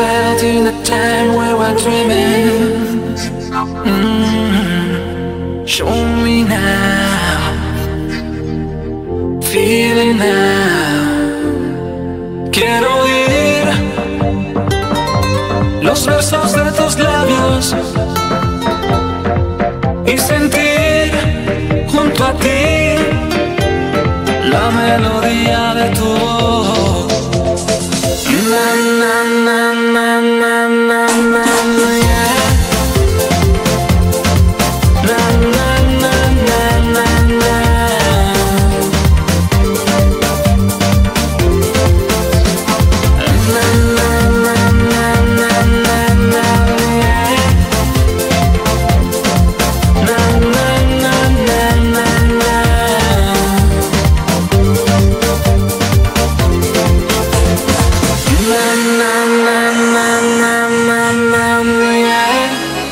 felt in a time we were dreaming. Show me now, feeling now. Quiero oír los versos de tus labios y sentir junto a ti la melodía de tu voz. Na, na, na, na, na, na, na, yeah. Na, na, na, na, na, na. Na, na, na, na, na, na, na, yeah. Na, na, na, na, na, na. Na, na, na, na, na, na, na, yeah.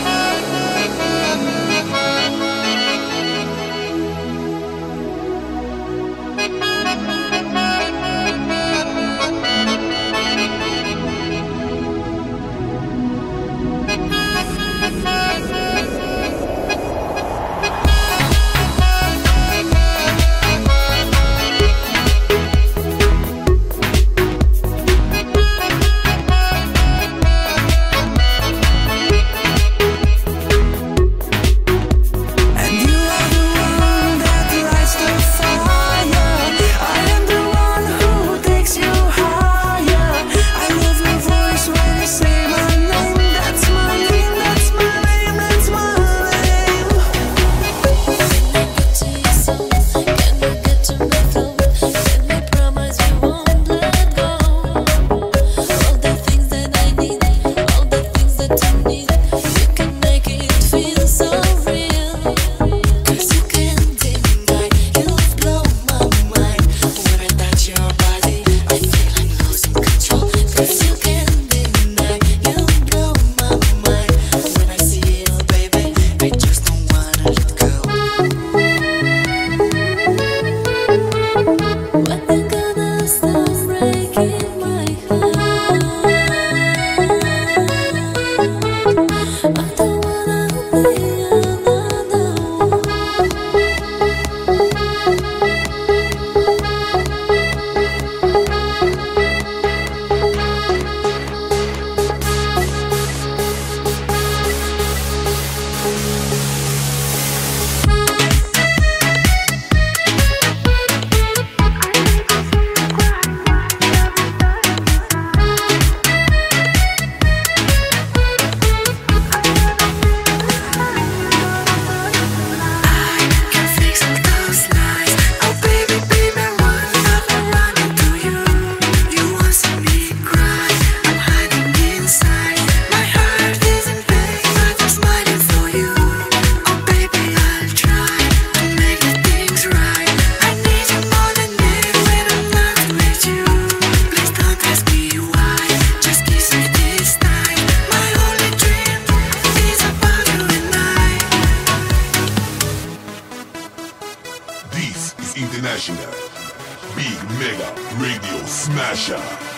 International Big Mega Radio Smasher.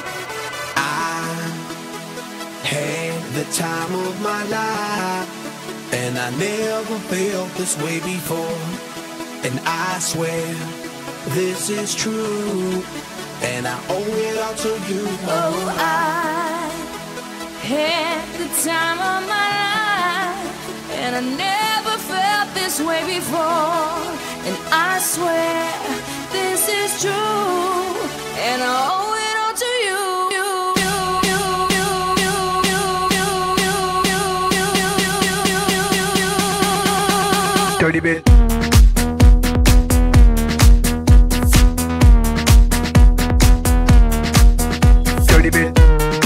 I had the time of my life, and I never felt this way before. And I swear this is true, and I owe it all to you. Oh, I had the time of my life, and I never felt this way before. And I swear this is true, and I owe it all to you. Dirty bit. Dirty bit.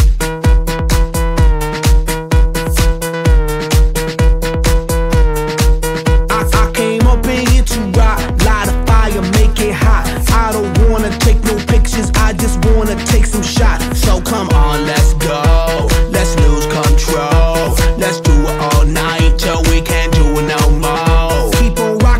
I came up in here to rock, light a fire, make it hot. I don't wanna take no pictures, I just wanna take some shots. So come on, let's go, let's lose control. Let's do it all night till we can't do it no more. Keep on rocking.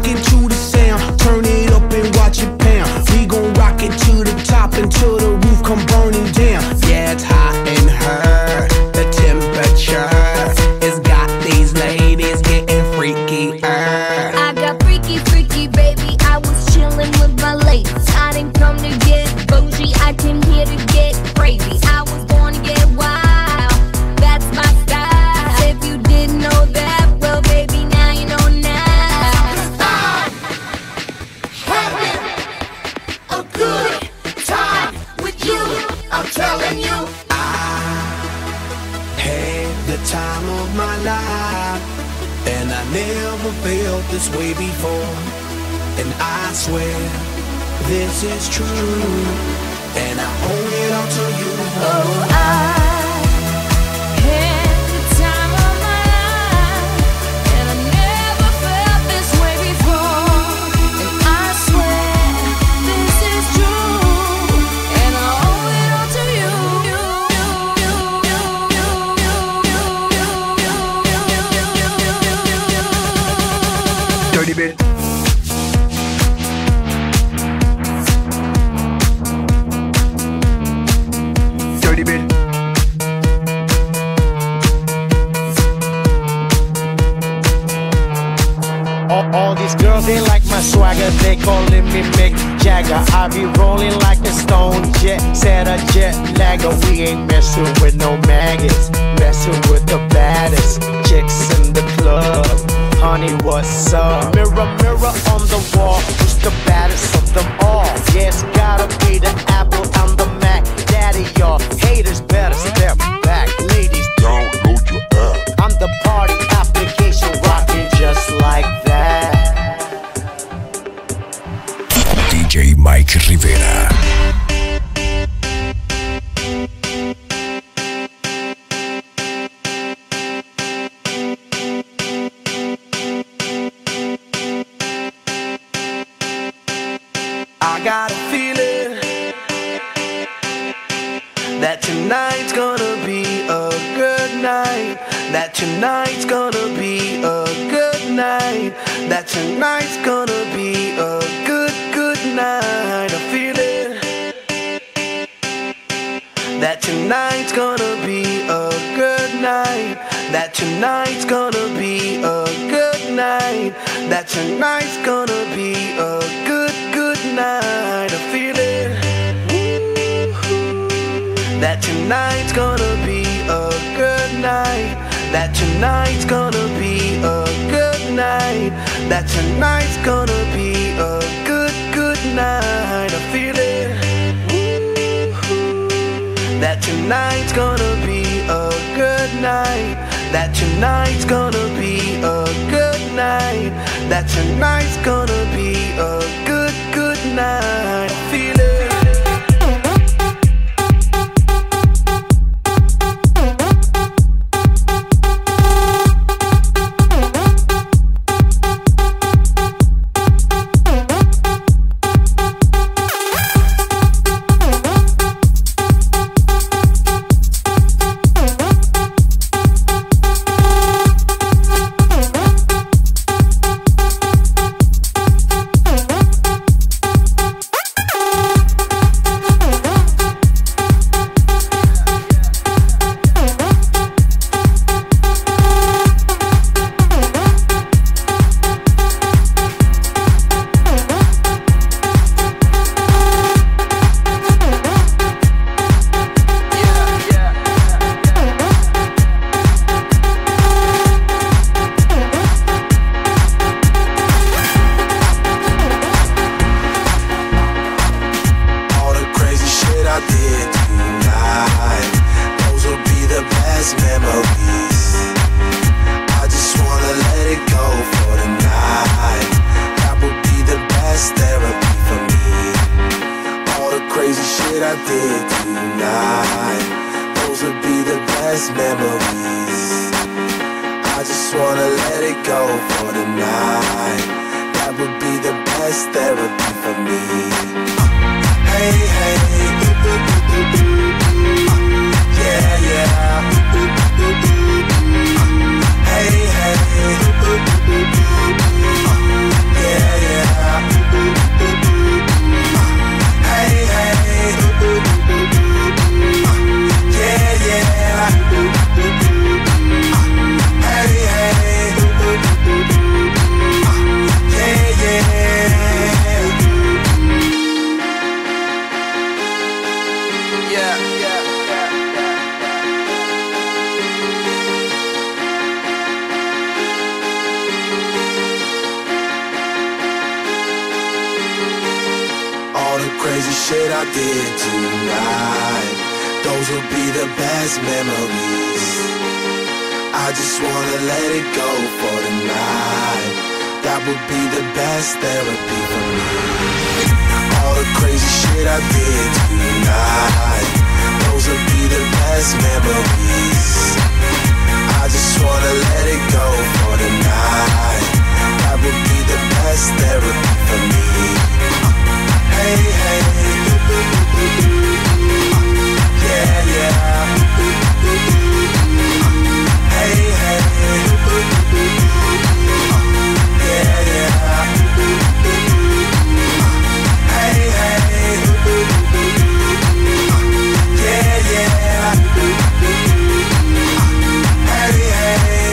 never felt this way before. And I swear this is true, and I owe it all to you. Oh, I had the time of my life, and I never felt this way before. And I swear this is true, and I owe it all to you. Dirty bit. Dirty bit. All these girls, they like my swagger, they calling me Mick Jagger. I be rolling like a stone jet, set a jet lagger. We ain't messing with no maggots, messing with the baddest chicks in the club. Honey, what's up? Mirror, mirror on the wall, who's the baddest of them all? Yeah, it's gotta be the Apple and the Mac. Daddy, y'all haters better step back. Ladies, Download your app. I'm the party application, rocking just like that. DJ Mike Rivera. I got a feeling that tonight's gonna be a good night. That tonight's gonna be a good night. That tonight's gonna be a good night. A feeling that tonight's gonna be a good night. That tonight's gonna be a good night. That tonight's gonna be a good night. A feeling that tonight's gonna be a good night. That tonight's gonna be a good night. That tonight's gonna be a good night. A feeling that tonight's gonna be a good night. That tonight's gonna be a good night. That tonight's gonna be a good night. Feel it. crazy shit I did tonight. Those will be the best memories. I just wanna let it go for tonight. That would be the best therapy for me. All the crazy shit I did tonight, those would be the best memories. I just wanna let it go for tonight. That would be the best therapy for me. Hey, hey, yeah, yeah. Hey, hey, yeah, yeah. Hey, hey, yeah, yeah. Hey, hey,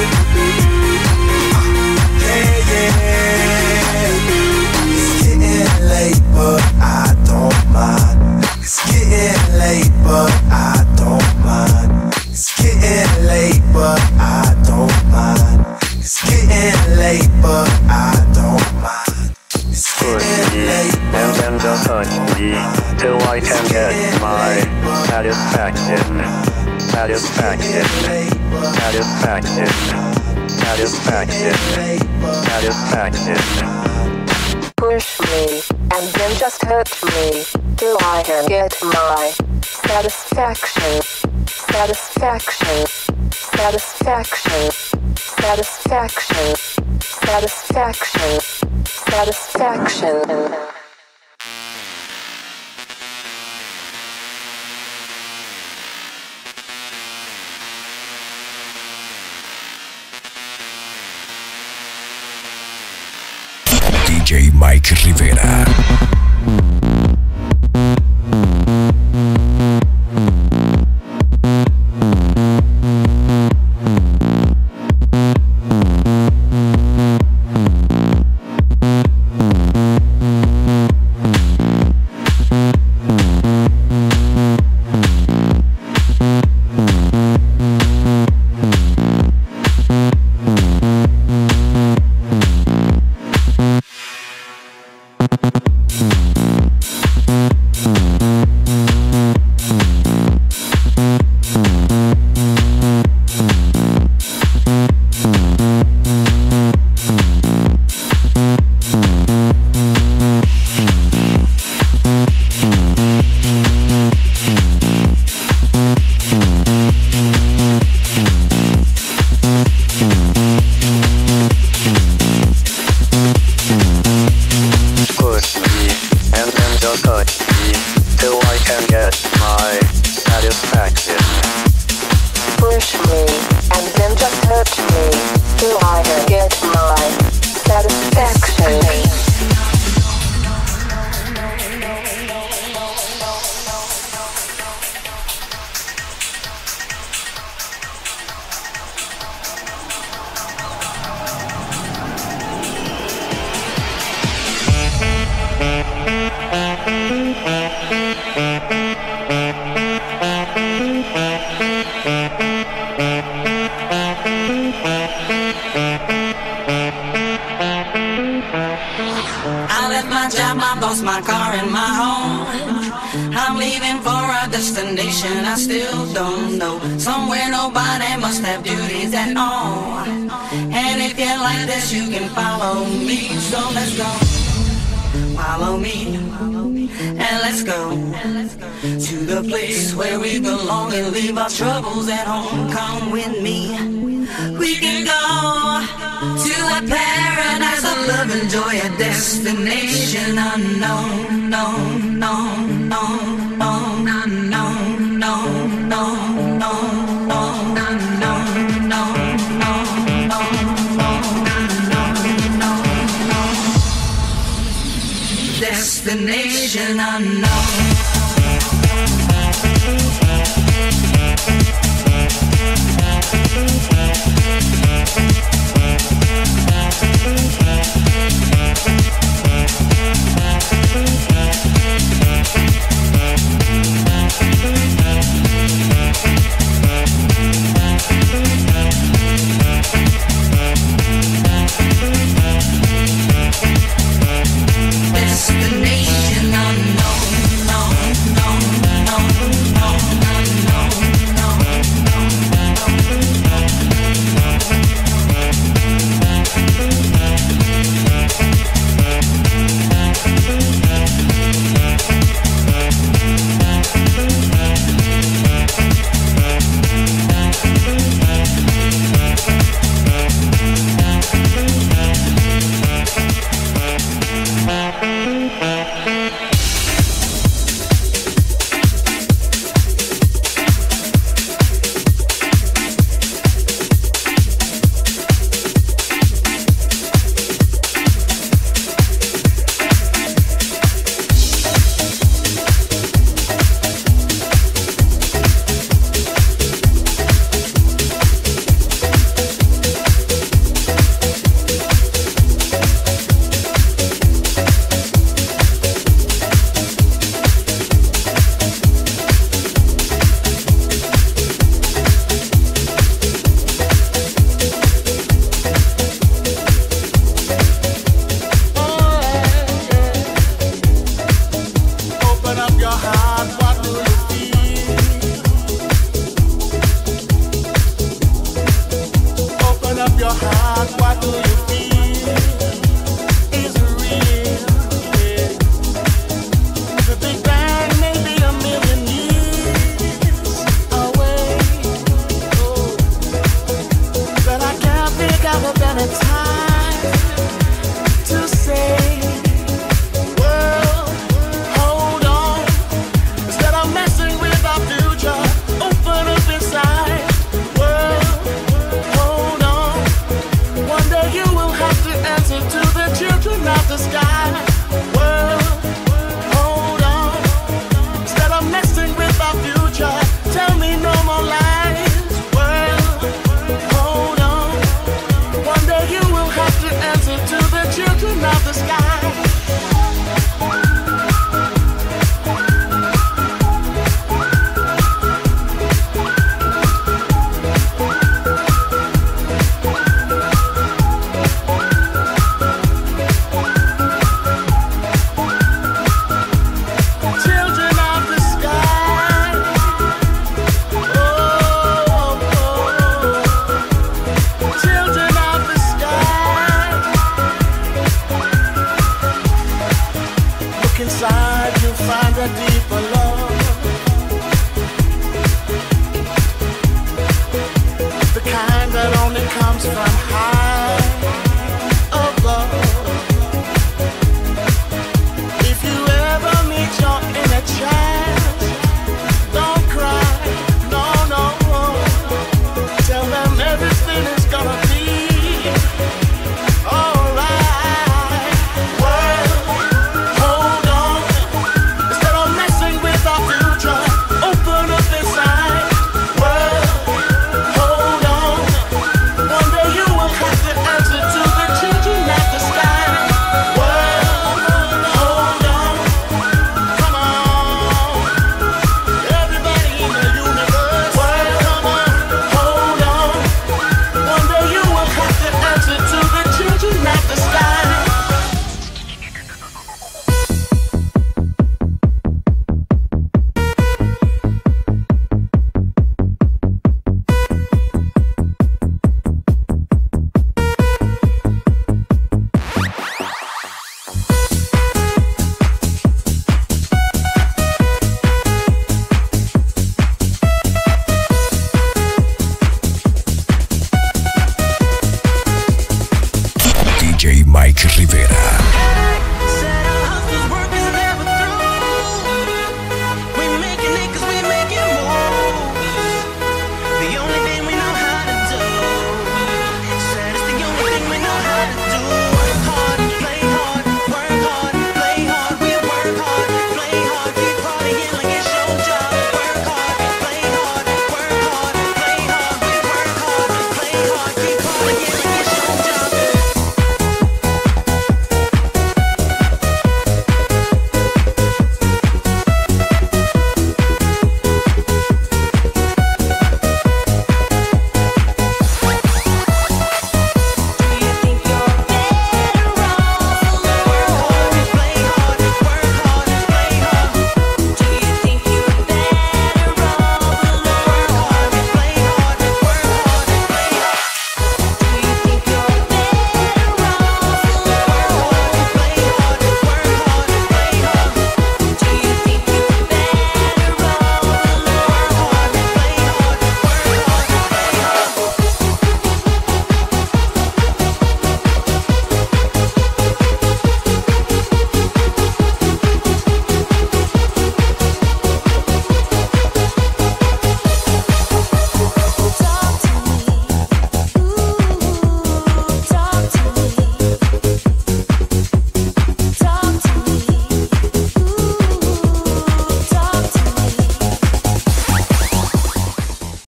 yeah, yeah. It's getting late, but I don't mind. It's getting late, but I don't mind. It's getting late, but I don't mind. It's getting late, but I don't mind. It's getting late, and then just touch me till I can get my satisfaction. Satisfaction. Satisfaction. Satisfaction. Satisfaction. Push me, and then just hurt me till I can get my satisfaction. Satisfaction. Satisfaction. Satisfaction. Satisfaction. Satisfaction. DJ Mike Rivera. My car and my home. I'm leaving for a destination I still don't know. Somewhere nobody must have duties at all. And if you like this, you can follow me. So let's go. Follow me. And let's go to the place where we belong and leave our troubles at home. Come with me. We can go to a paradise of love and joy, a destination unknown, no, no, no, no, no, no, no, no, no, destination unknown. Destination unknown. That's what do you